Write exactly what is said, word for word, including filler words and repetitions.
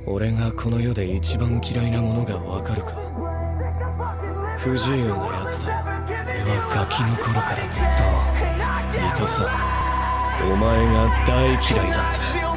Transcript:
俺がこの世で一番嫌いなものがわかるか。不自由なやつだよ。俺はガキの頃からずっとミカサ、お前が大嫌いだった。